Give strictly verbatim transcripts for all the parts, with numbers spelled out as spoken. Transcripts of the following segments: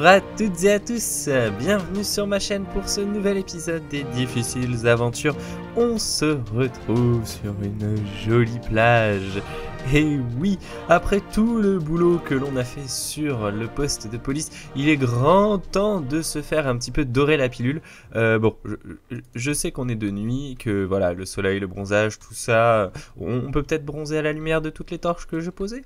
à toutes et à tous, bienvenue sur ma chaîne pour ce nouvel épisode des difficiles aventures. On se retrouve sur une jolie plage. Et oui, après tout le boulot que l'on a fait sur le poste de police, il est grand temps de se faire un petit peu dorer la pilule. Euh, bon, je, je sais qu'on est de nuit, que voilà, le soleil, le bronzage, tout ça, on peut peut-être bronzer à la lumière de toutes les torches que je posais.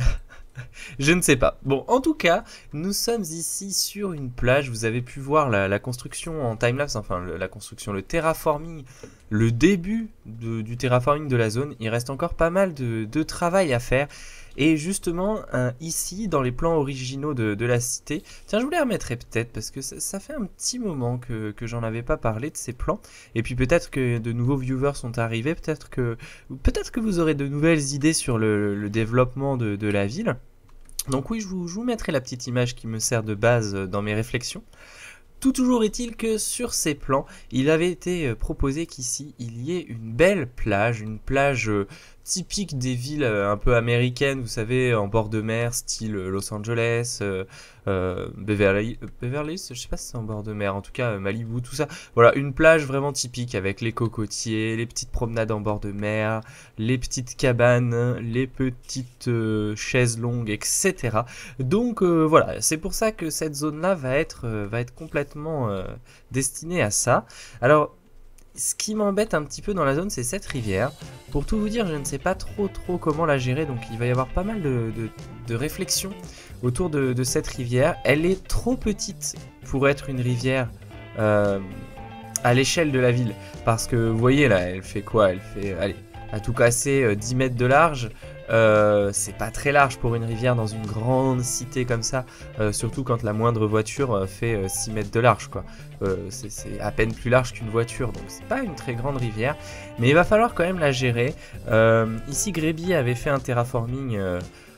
Je ne sais pas. Bon, en tout cas, nous sommes ici sur une plage. Vous avez pu voir la, la construction en timelapse, enfin le, la construction, le terraforming, le début de, du terraforming de la zone. Il reste encore pas mal de, de travail à faire. Et justement, hein, ici, dans les plans originaux de, de la cité, tiens, je vous les remettrai peut-être, parce que ça, ça fait un petit moment que, que j'en avais pas parlé de ces plans. Et puis peut-être que de nouveaux viewers sont arrivés, peut-être que, peut-être que vous aurez de nouvelles idées sur le, le développement de, de la ville. Donc oui, je vous, je vous mettrai la petite image qui me sert de base dans mes réflexions. Tout toujours est-il que sur ces plans, il avait été proposé qu'ici, il y ait une belle plage, une plage typique des villes un peu américaines, vous savez, en bord de mer, style Los Angeles, euh, euh, Beverly, Beverly Hills, je sais pas si c'est en bord de mer, en tout cas Malibu, tout ça. Voilà, une plage vraiment typique avec les cocotiers, les petites promenades en bord de mer, les petites cabanes, les petites euh, chaises longues, et cetera. Donc euh, voilà, c'est pour ça que cette zone-là va être, euh, va être complètement euh, destinée à ça. Alors, ce qui m'embête un petit peu dans la zone, c'est cette rivière. Pour tout vous dire, je ne sais pas trop trop comment la gérer, donc il va y avoir pas mal de, de, de réflexions autour de, de cette rivière. Elle est trop petite pour être une rivière euh, à l'échelle de la ville, parce que vous voyez là, elle fait quoi? Elle fait, allez, à tout casser euh, dix mètres de large. Euh, c'est pas très large pour une rivière dans une grande cité comme ça, euh, surtout quand la moindre voiture euh, fait euh, six mètres de large, quoi. Euh, c'est à peine plus large qu'une voiture, donc c'est pas une très grande rivière, mais il va falloir quand même la gérer. Euh, ici, Greby avait fait un terraforming euh,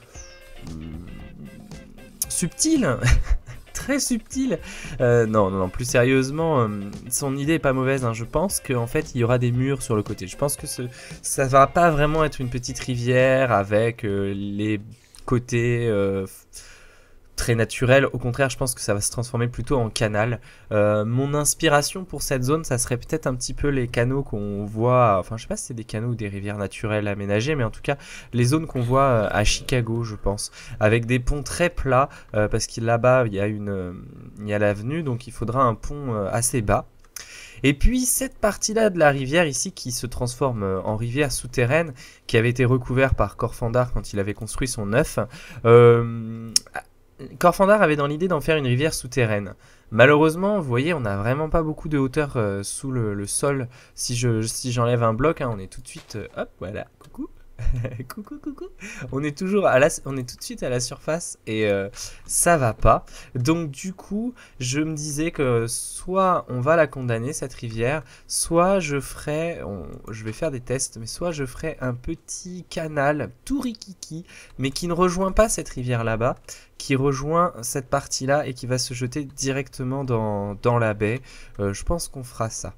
subtil. Très subtil. Euh, non, non, non, plus sérieusement, euh, son idée est pas mauvaise. Hein. Je pense qu'en fait, il y aura des murs sur le côté. Je pense que ce, ça va pas vraiment être une petite rivière avec euh, les côtés euh, très naturels. Au contraire, je pense que ça va se transformer plutôt en canal. Euh, mon inspiration pour cette zone, ça serait peut-être un petit peu les canaux qu'on voit. Enfin, je sais pas si c'est des canaux ou des rivières naturelles aménagées, mais en tout cas, les zones qu'on voit à Chicago, je pense, avec des ponts très plats, euh, parce que là-bas, il y a une, euh, il y a l'avenue, donc il faudra un pont euh, assez bas. Et puis cette partie-là de la rivière ici qui se transforme en rivière souterraine, qui avait été recouverte par Corfandar quand il avait construit son œuf. Euh, Corfandar avait dans l'idée d'en faire une rivière souterraine. Malheureusement, vous voyez, on n'a vraiment pas beaucoup de hauteur euh, sous le, le sol. Si je si j'enlève un bloc, hein, on est tout de suite... Euh, hop, voilà, coucou. coucou, coucou. On est toujours à la, on est tout de suite à la surface et euh, ça va pas. Donc du coup, je me disais que soit on va la condamner cette rivière, soit je ferai, on, je vais faire des tests, mais soit je ferai un petit canal tout rikiki, mais qui ne rejoint pas cette rivière là-bas, qui rejoint cette partie-là et qui va se jeter directement dans, dans la baie. Euh, je pense qu'on fera ça.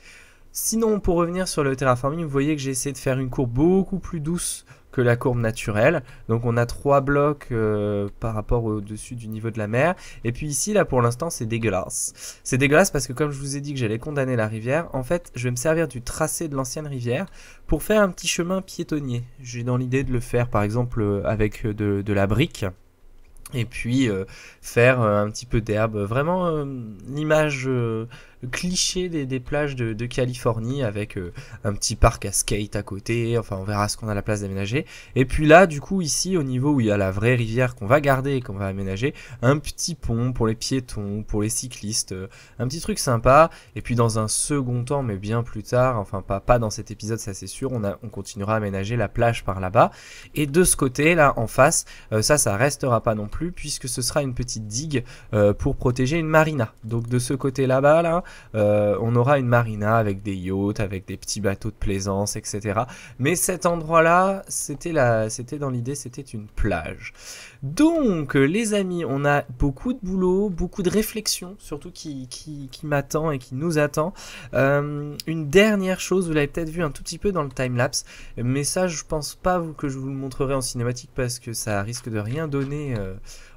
Sinon, pour revenir sur le terraforming, vous voyez que j'ai essayé de faire une courbe beaucoup plus douce que la courbe naturelle. Donc on a trois blocs euh, par rapport au-dessus du niveau de la mer. Et puis ici, là pour l'instant, c'est dégueulasse. C'est dégueulasse parce que comme je vous ai dit que j'allais condamner la rivière, en fait, je vais me servir du tracé de l'ancienne rivière pour faire un petit chemin piétonnier. J'ai dans l'idée de le faire par exemple avec de, de la brique. Et puis euh, faire euh, un petit peu d'herbe, vraiment euh, l'image euh, cliché des, des plages de, de Californie avec euh, un petit parc à skate à côté, enfin on verra ce qu'on a la place d'aménager. Et puis là du coup ici au niveau où il y a la vraie rivière qu'on va garder et qu'on va aménager, un petit pont pour les piétons, pour les cyclistes, euh, un petit truc sympa. Et puis dans un second temps, mais bien plus tard, enfin pas, pas dans cet épisode ça c'est sûr, on, a, on continuera à aménager la plage par là-bas. Et de ce côté là en face, euh, ça ça restera pas non plus, puisque ce sera une petite digue euh, pour protéger une marina. Donc de ce côté là-bas, là, euh, on aura une marina avec des yachts, avec des petits bateaux de plaisance, et cetera. Mais cet endroit-là, c'était la, c'était dans l'idée, c'était une plage. Donc les amis, on a beaucoup de boulot, beaucoup de réflexion, surtout qui, qui, qui m'attend et qui nous attend. Euh, une dernière chose, vous l'avez peut-être vu un tout petit peu dans le timelapse, mais ça je pense pas que je vous le montrerai en cinématique parce que ça risque de rien donner euh,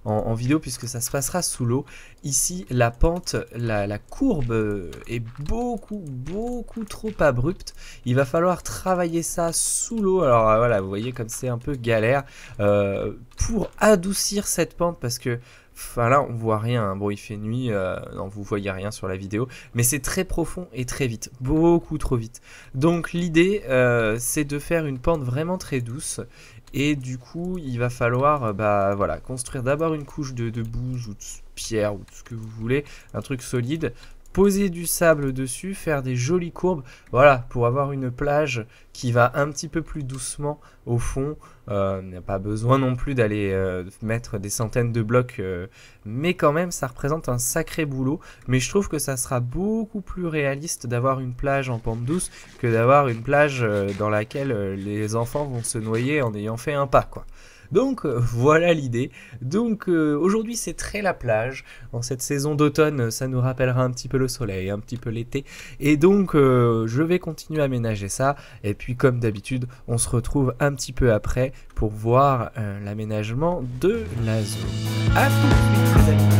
en, en vidéo puisque ça se passera sous l'eau. Ici, la pente, la, la courbe est beaucoup, beaucoup trop abrupte. Il va falloir travailler ça sous l'eau. Alors euh, voilà, vous voyez comme c'est un peu galère euh, pour adoucir cette pente parce que enfin là on voit rien, hein. Bon il fait nuit, euh, non vous voyez rien sur la vidéo, mais c'est très profond et très vite, beaucoup trop vite. Donc l'idée euh, c'est de faire une pente vraiment très douce et du coup il va falloir euh, bah voilà construire d'abord une couche de, de bouse ou de pierre ou de ce que vous voulez, un truc solide. Poser du sable dessus, faire des jolies courbes, voilà, pour avoir une plage qui va un petit peu plus doucement au fond. Euh, il n'y a pas besoin non plus d'aller euh, mettre des centaines de blocs, euh, mais quand même ça représente un sacré boulot. Mais je trouve que ça sera beaucoup plus réaliste d'avoir une plage en pente douce que d'avoir une plage euh, dans laquelle euh, les enfants vont se noyer en ayant fait un pas, quoi. Donc euh, voilà l'idée. Donc euh, aujourd'hui c'est très la plage. En cette saison d'automne, ça nous rappellera un petit peu le soleil, un petit peu l'été. Et donc euh, je vais continuer à aménager ça. Et puis comme d'habitude, on se retrouve un petit peu après pour voir euh, l'aménagement de la zone. A tout de suite les amis.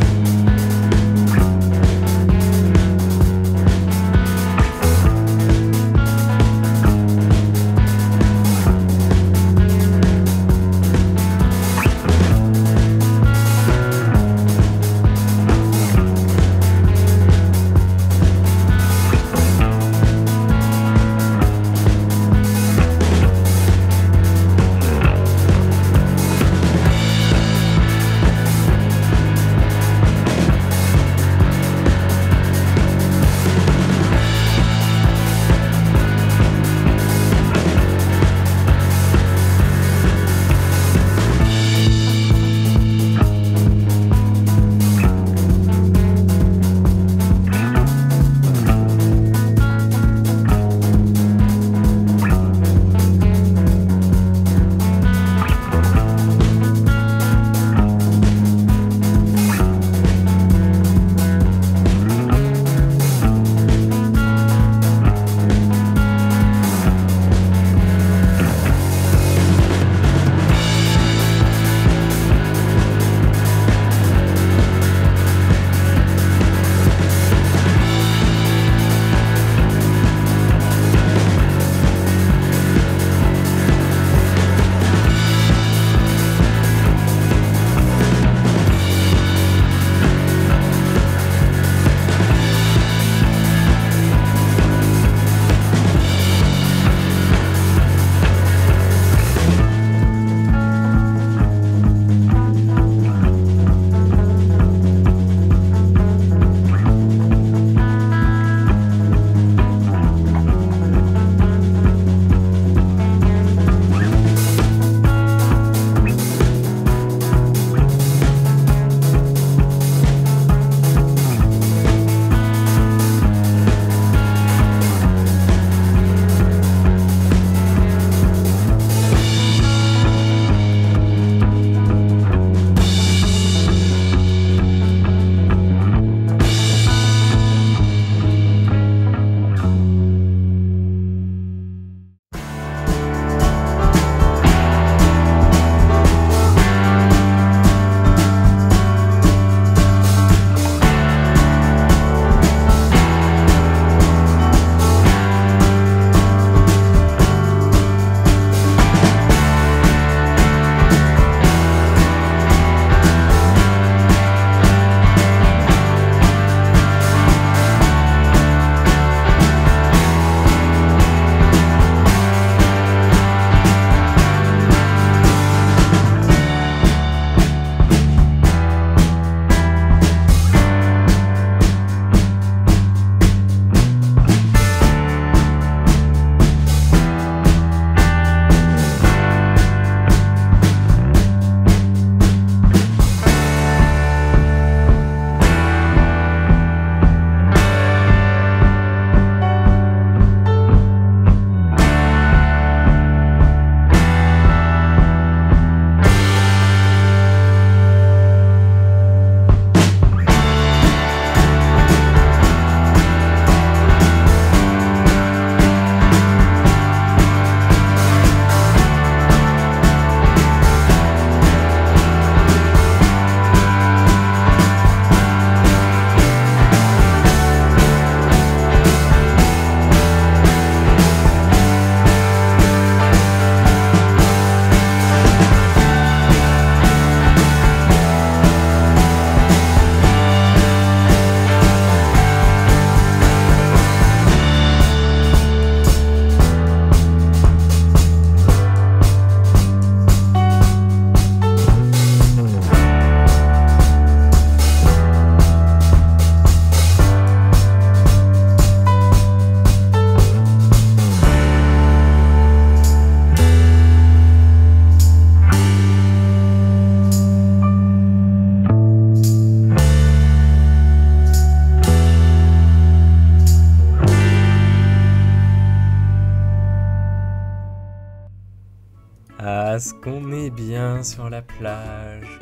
place, qu'on est bien sur la plage,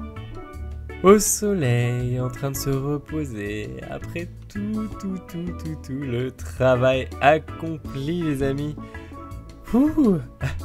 au soleil, en train de se reposer, après tout, tout, tout, tout, tout le travail accompli, les amis. Ouh.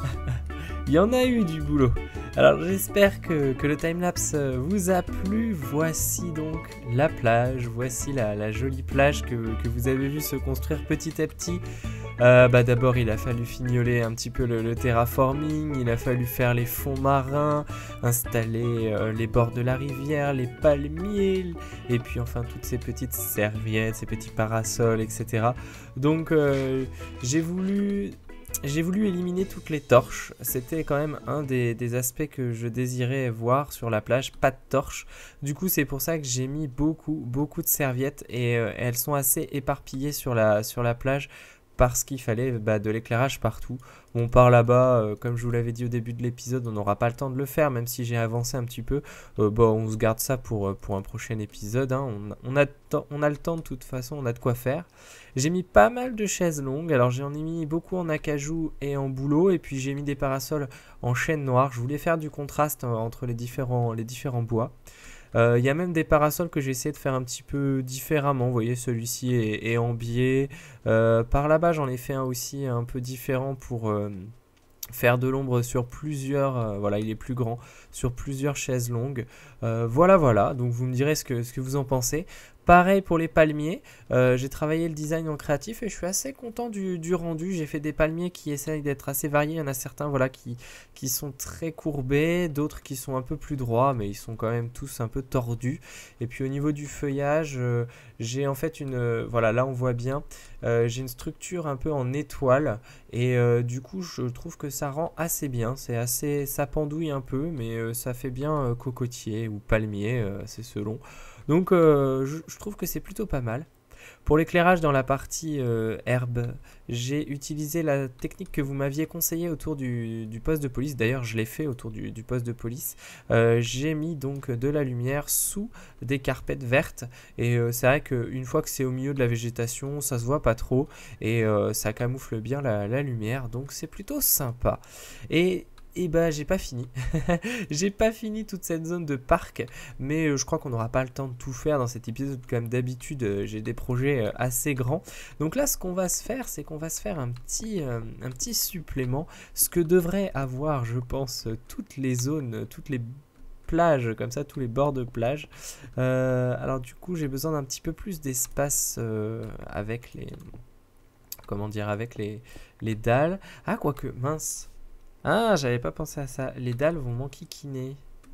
Il y en a eu du boulot. Alors j'espère que, que le timelapse vous a plu. Voici donc la plage, voici la, la jolie plage que, que vous avez vu se construire petit à petit. Euh, bah d'abord il a fallu fignoler un petit peu le, le terraforming, il a fallu faire les fonds marins, installer euh, les bords de la rivière, les palmiers, et puis enfin toutes ces petites serviettes, ces petits parasols, et cetera. Donc euh, j'ai voulu... J'ai voulu éliminer toutes les torches, c'était quand même un des, des aspects que je désirais voir sur la plage, pas de torches. Du coup c'est pour ça que j'ai mis beaucoup, beaucoup de serviettes et euh, elles sont assez éparpillées sur la, sur la plage parce qu'il fallait bah, de l'éclairage partout. Bon par là-bas, euh, comme je vous l'avais dit au début de l'épisode, on n'aura pas le temps de le faire, même si j'ai avancé un petit peu. Euh, bon, on se garde ça pour, pour un prochain épisode, hein. on, on, a on a le temps de toute façon, on a de quoi faire. J'ai mis pas mal de chaises longues, alors j'en ai mis beaucoup en acajou et en bouleau, et puis j'ai mis des parasols en chêne noir. Je voulais faire du contraste entre les différents, les différents bois. Il euh, y a même des parasols que j'ai essayé de faire un petit peu différemment. Vous voyez, celui-ci est, est en biais. Euh, par là-bas, j'en ai fait un aussi un peu différent pour euh, faire de l'ombre sur plusieurs... Euh, voilà, il est plus grand, sur plusieurs chaises longues. Euh, voilà, voilà. Donc, vous me direz ce que, ce que vous en pensez. Pareil pour les palmiers, euh, j'ai travaillé le design en créatif et je suis assez content du, du rendu. J'ai fait des palmiers qui essayent d'être assez variés. Il y en a certains voilà, qui, qui sont très courbés, d'autres qui sont un peu plus droits, mais ils sont quand même tous un peu tordus. Et puis au niveau du feuillage, euh, j'ai en fait une... Euh, voilà, là on voit bien, euh, j'ai une structure un peu en étoile. Et euh, du coup, je trouve que ça rend assez bien. C'est assez... Ça pendouille un peu, mais euh, ça fait bien euh, cocotier ou palmier, euh, c'est selon. Donc euh, je, je trouve que c'est plutôt pas mal. Pour l'éclairage dans la partie euh, herbe, j'ai utilisé la technique que vous m'aviez conseillée autour du, du poste de police. D'ailleurs, je l'ai fait autour du, du poste de police. Euh, j'ai mis donc de la lumière sous des carpettes vertes. Et euh, c'est vrai qu'une fois que c'est au milieu de la végétation, ça se voit pas trop. Et euh, ça camoufle bien la, la lumière. Donc c'est plutôt sympa. Et... Et bah j'ai pas fini, j'ai pas fini toute cette zone de parc, mais euh, je crois qu'on n'aura pas le temps de tout faire dans cet épisode, comme d'habitude euh, j'ai des projets euh, assez grands. Donc là ce qu'on va se faire, c'est qu'on va se faire un petit, euh, un petit supplément, ce que devraient avoir je pense toutes les zones, toutes les plages, comme ça tous les bords de plage. Euh, alors du coup j'ai besoin d'un petit peu plus d'espace euh, avec les, comment dire, avec les, les dalles. Ah quoique, mince. Ah, j'avais pas pensé à ça. Les dalles vont m'enquiquiner.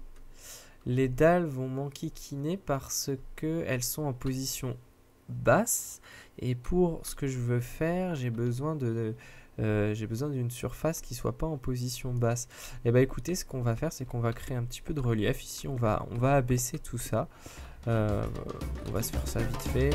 Les dalles vont m'enquiquiner parce que elles sont en position basse. Et pour ce que je veux faire, j'ai besoin de, euh, j'ai besoin d'une surface qui soit pas en position basse. Et bah écoutez, ce qu'on va faire, c'est qu'on va créer un petit peu de relief. Ici, on va, on va abaisser tout ça. Euh, on va se faire ça vite fait.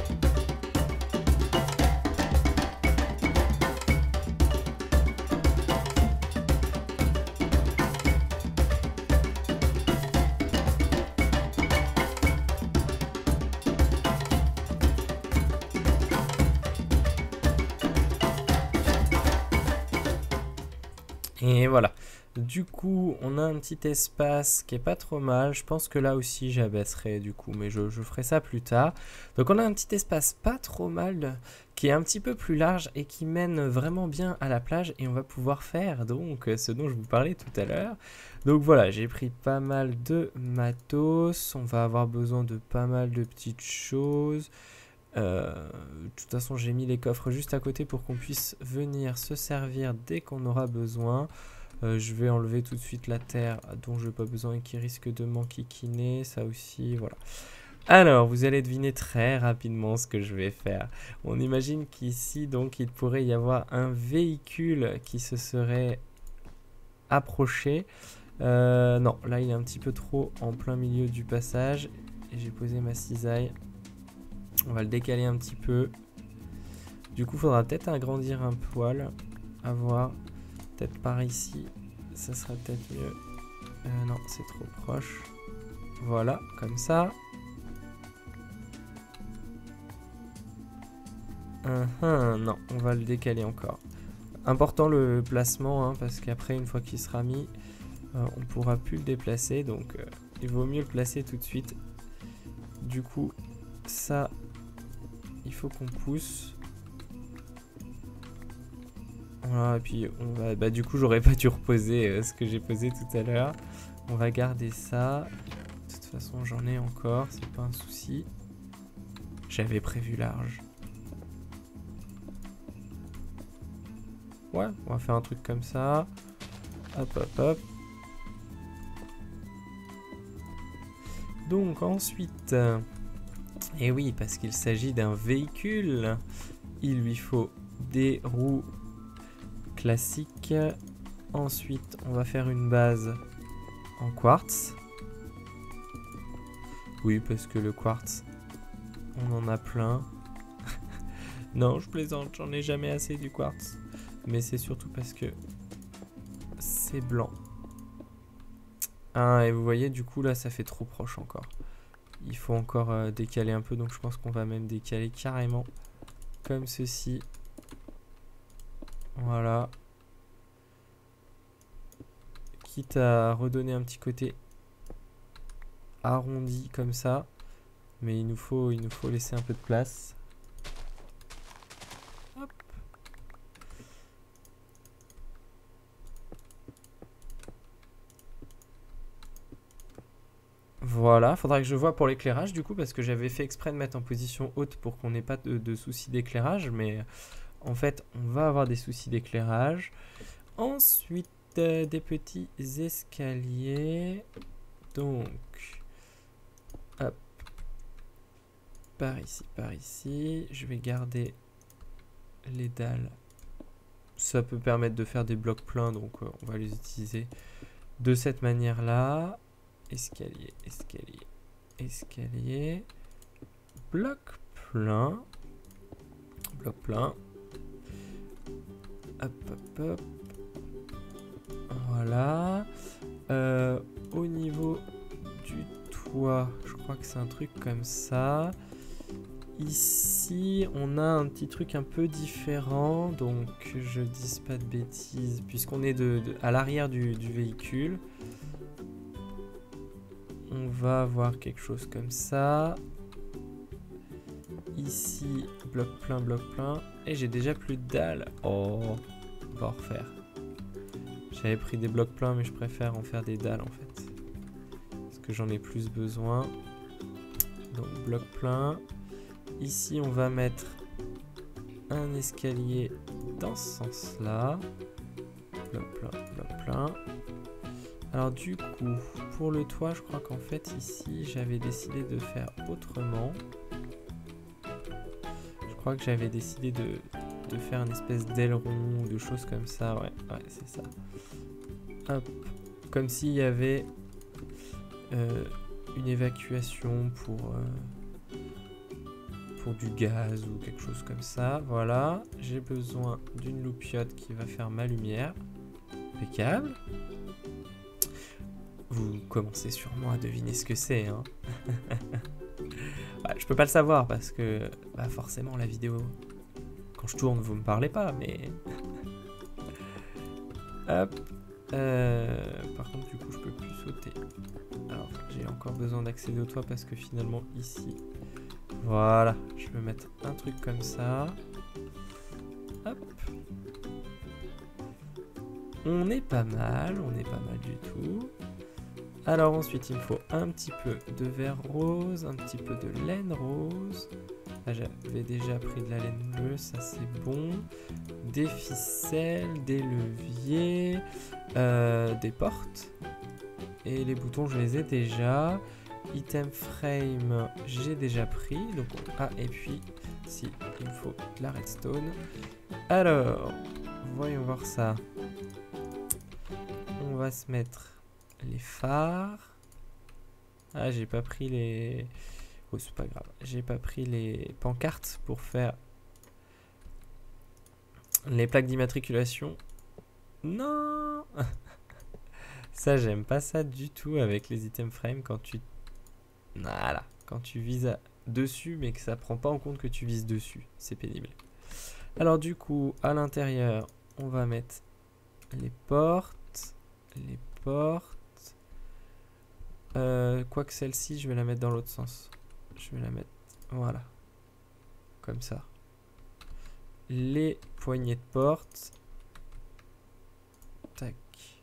Et voilà, du coup on a un petit espace qui est pas trop mal. Je pense que là aussi j'abaisserai du coup, mais je, je ferai ça plus tard. Donc on a un petit espace pas trop mal qui est un petit peu plus large et qui mène vraiment bien à la plage. Et on va pouvoir faire donc ce dont je vous parlais tout à l'heure. Donc voilà, j'ai pris pas mal de matos. On va avoir besoin de pas mal de petites choses. Euh, de toute façon j'ai mis les coffres juste à côté pour qu'on puisse venir se servir dès qu'on aura besoin. euh, je vais enlever tout de suite la terre dont je n'ai pas besoin et qui risque de m'enquiquiner, ça aussi, voilà. Alors vous allez deviner très rapidement ce que je vais faire. On imagine qu'ici donc il pourrait y avoir un véhicule qui se serait approché. Euh, non, là il est un petit peu trop en plein milieu du passage et j'ai posé ma cisaille. On va le décaler un petit peu. Du coup, il faudra peut-être agrandir un poil. À voir. Peut-être par ici. Ça sera peut-être mieux. Euh, non, c'est trop proche. Voilà, comme ça. Uh -huh, non, on va le décaler encore. Important le placement, hein, parce qu'après, une fois qu'il sera mis, euh, on pourra plus le déplacer, donc euh, il vaut mieux le placer tout de suite. Du coup, ça, il faut qu'on pousse. Voilà, et puis on va, bah du coup j'aurais pas dû reposer euh, ce que j'ai posé tout à l'heure. On va garder ça. De toute façon j'en ai encore, c'est pas un souci. J'avais prévu large. Ouais, on va faire un truc comme ça. Hop hop hop. Donc ensuite, euh, et oui, parce qu'il s'agit d'un véhicule, il lui faut des roues classiques. Ensuite, on va faire une base en quartz. Oui, parce que le quartz, on en a plein. Non, je plaisante, j'en ai jamais assez du quartz. Mais c'est surtout parce que c'est blanc. Ah, et vous voyez, du coup, là, ça fait trop proche encore. Il faut encore euh, décaler un peu, donc je pense qu'on va même décaler carrément comme ceci. Voilà. Quitte à redonner un petit côté arrondi comme ça. Mais il nous faut, il nous faut laisser un peu de place. Hop. Voilà, faudra que je vois pour l'éclairage du coup, parce que j'avais fait exprès de mettre en position haute pour qu'on n'ait pas de, de soucis d'éclairage, mais en fait on va avoir des soucis d'éclairage. Ensuite euh, des petits escaliers, donc hop, par ici, par ici, je vais garder les dalles, ça peut permettre de faire des blocs pleins, donc euh, on va les utiliser de cette manière là. Escalier, escalier, escalier, bloc plein, bloc plein, hop, hop, hop, voilà. Euh, au niveau du toit, je crois que c'est un truc comme ça. Ici, on a un petit truc un peu différent, donc je dise pas de bêtises, puisqu'on est de, de, à l'arrière du, du véhicule. On va avoir quelque chose comme ça. Ici, bloc plein, bloc plein. Et j'ai déjà plus de dalles. Oh, on va en refaire. J'avais pris des blocs pleins, mais je préfère en faire des dalles en fait. Parce que j'en ai plus besoin. Donc, bloc plein. Ici, on va mettre un escalier dans ce sens-là. Bloc plein, bloc plein. Alors du coup, pour le toit, je crois qu'en fait ici, j'avais décidé de faire autrement. Je crois que j'avais décidé de, de faire une espèce d'aileron ou de choses comme ça. Ouais, ouais, c'est ça. Hop. Comme s'il y avait euh, une évacuation pour, euh, pour du gaz ou quelque chose comme ça. Voilà. J'ai besoin d'une loupiote qui va faire ma lumière. Impeccable. Vous commencez sûrement à deviner ce que c'est, hein. Ouais, je peux pas le savoir parce que bah forcément la vidéo, quand je tourne, vous me parlez pas, mais hop. Euh, par contre, du coup, je peux plus sauter. Alors, j'ai encore besoin d'accéder au toit parce que finalement ici, voilà, je vais mettre un truc comme ça. Hop. On est pas mal, on est pas mal du tout. Alors ensuite, il me faut un petit peu de verre rose, un petit peu de laine rose. Là, j'avais déjà pris de la laine bleue, ça c'est bon. Des ficelles, des leviers, euh, des portes. Et les boutons, je les ai déjà. Item frame, j'ai déjà pris. Donc, ah, et puis, si, il me faut de la redstone. Alors, voyons voir ça. On va se mettre les phares. Ah, j'ai pas pris les... Oh, c'est pas grave. J'ai pas pris les pancartes pour faire les plaques d'immatriculation. Non. Ça, j'aime pas ça du tout avec les item frames quand tu... Voilà. Quand tu vises à... dessus, mais que ça prend pas en compte que tu vises dessus. C'est pénible. Alors du coup, à l'intérieur, on va mettre les portes, les porte. Euh, Quoique celle-ci, je vais la mettre dans l'autre sens. Je vais la mettre, voilà. Comme ça. Les poignées de porte. Tac.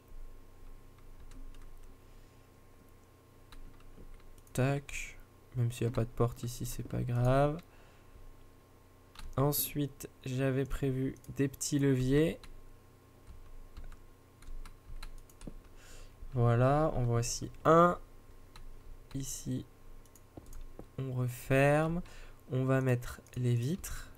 Tac. Même s'il n'y a pas de porte ici, c'est pas grave. Ensuite, j'avais prévu des petits leviers. Voilà, en voici un. Ici, on referme. On va mettre les vitres.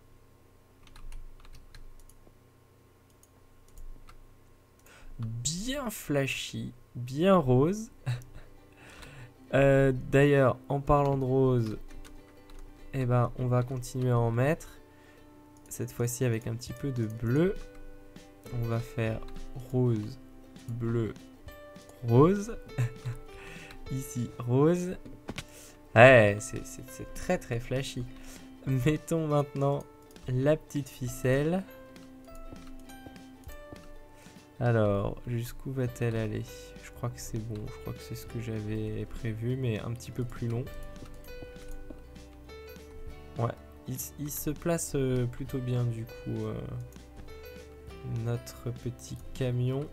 Bien flashy, bien rose. euh, D'ailleurs, en parlant de rose, eh ben, on va continuer à en mettre. Cette fois-ci avec un petit peu de bleu. On va faire rose, bleu, rose. Ici, rose. Ouais, c'est très très flashy. Mettons maintenant la petite ficelle. Alors, jusqu'où va-t-elle aller? Je crois que c'est bon, je crois que c'est ce que j'avais prévu, mais un petit peu plus long. Ouais, il, il se place euh, plutôt bien du coup, euh, notre petit camion.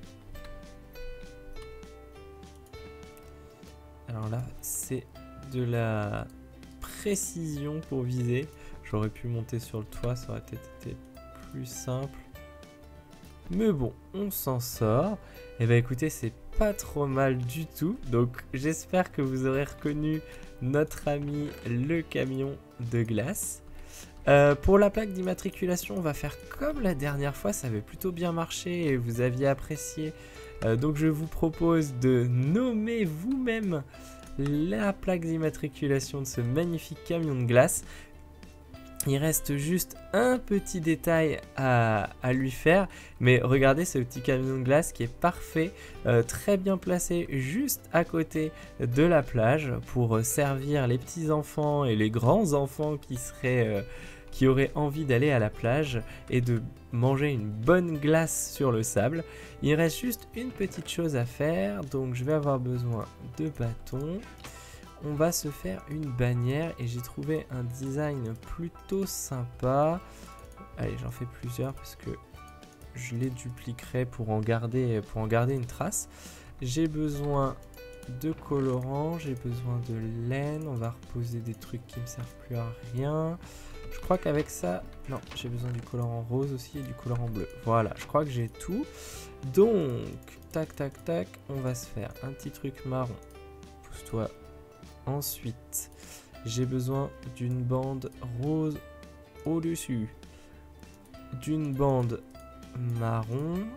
Alors là, c'est de la précision pour viser. J'aurais pu monter sur le toit, ça aurait peut-être été plus simple. Mais bon, on s'en sort. Et bah écoutez, c'est pas trop mal du tout. Donc j'espère que vous aurez reconnu notre ami le camion de glace. Euh, pour la plaque d'immatriculation, on va faire comme la dernière fois. Ça avait plutôt bien marché et vous aviez apprécié. Euh, donc je vous propose de nommer vous-même la plaque d'immatriculation de ce magnifique camion de glace. Il reste juste un petit détail à, à lui faire, mais regardez ce petit camion de glace qui est parfait, euh, très bien placé juste à côté de la plage pour servir les petits enfants et les grands enfants qui seraient, euh, qui auraient envie d'aller à la plage et de manger une bonne glace sur le sable. Il reste juste une petite chose à faire, donc je vais avoir besoin de bâtons. On va se faire une bannière et j'ai trouvé un design plutôt sympa. Allez, j'en fais plusieurs parce que je les dupliquerai pour en garder, pour en garder une trace. J'ai besoin de colorants, j'ai besoin de laine. On va reposer des trucs qui ne me servent plus à rien. Je crois qu'avec ça... Non, j'ai besoin du colorant rose aussi et du colorant bleu. Voilà, je crois que j'ai tout. Donc, tac, tac, tac, on va se faire un petit truc marron. Pousse-toi. Ensuite, j'ai besoin d'une bande rose au-dessus, d'une bande marron.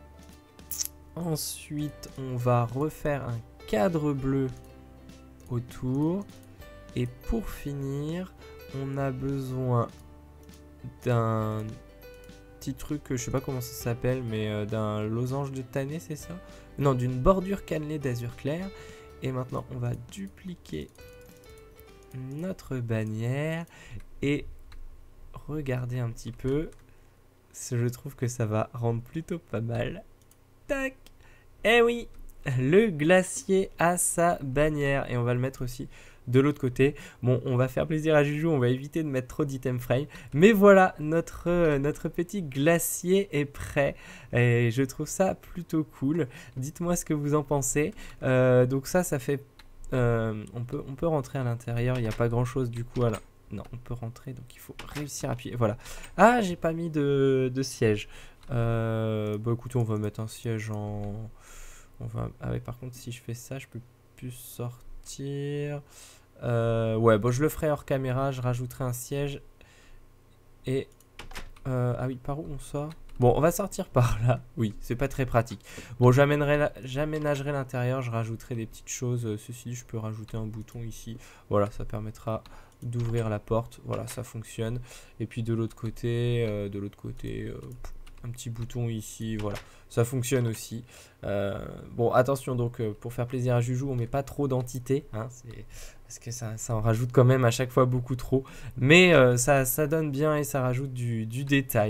Ensuite, on va refaire un cadre bleu autour. Et pour finir, on a besoin d'un petit truc, je sais pas comment ça s'appelle, mais euh, d'un losange de tanné, c'est ça? Non, d'une bordure cannelée d'azur clair. Et maintenant, on va dupliquer notre bannière et regarder un petit peu. Je trouve que ça va rendre plutôt pas mal. Tac! Eh oui! Le glacier a sa bannière. Et on va le mettre aussi de l'autre côté. Bon, on va faire plaisir à Juju, on va éviter de mettre trop d'item frame. Mais voilà, notre, euh, notre petit glacier est prêt. Et je trouve ça plutôt cool. Dites-moi ce que vous en pensez. Euh, donc ça, ça fait... Euh, on, peut, on peut rentrer à l'intérieur, il n'y a pas grand-chose du coup à la... Non, on peut rentrer, donc il faut réussir à appuyer. Voilà. Ah, j'ai pas mis de, de siège. Euh, bah écoutez, on va mettre un siège en... On va... Ah ouais, par contre, si je fais ça, je peux plus sortir... Euh, ouais, bon, je le ferai hors caméra, je rajouterai un siège. Et... Euh, ah oui, par où on sort? Bon, on va sortir par là. Oui, c'est pas très pratique. Bon, j'aménagerai l'intérieur, je rajouterai des petites choses. Euh, ceci, je peux rajouter un bouton ici. Voilà, ça permettra d'ouvrir la porte. Voilà, ça fonctionne. Et puis de l'autre côté, euh, de l'autre côté... Euh, un petit bouton ici, voilà, ça fonctionne aussi. Euh, bon, attention, donc euh, pour faire plaisir à Juju, on met pas trop d'entités, hein, parce que ça, ça en rajoute quand même à chaque fois beaucoup trop, mais euh, ça, ça donne bien et ça rajoute du, du détail.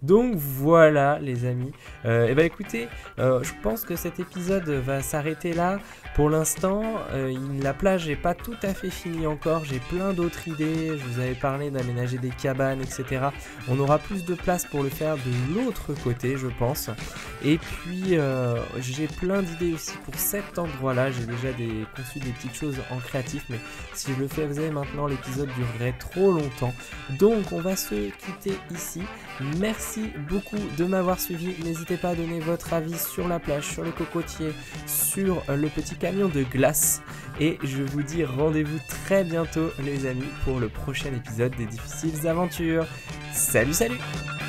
Donc voilà les amis, euh, et bah écoutez, euh, je pense que cet épisode va s'arrêter là. Pour l'instant, euh, la plage n'est pas tout à fait finie encore, j'ai plein d'autres idées, je vous avais parlé d'aménager des cabanes, et cetera. On aura plus de place pour le faire de l'autre côté, je pense. Et puis, euh, j'ai plein d'idées aussi pour cet endroit-là, j'ai déjà des, conçu des petites choses en créatif, mais si je le faisais maintenant, l'épisode durerait trop longtemps. Donc, on va se quitter ici. Merci beaucoup de m'avoir suivi, n'hésitez pas à donner votre avis sur la plage, sur les cocotiers, sur le petit camion de glace et je vous dis rendez-vous très bientôt les amis pour le prochain épisode des Difficiles Aventures. Salut salut!